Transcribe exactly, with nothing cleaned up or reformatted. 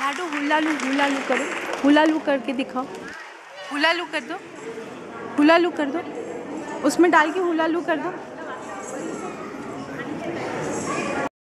लाडो hula लू hula लू करो, हुला लू करके दिखाओ, हुला लू कर दो, हुला लू कर दो, उसमें डाल के हुला लू कर दो।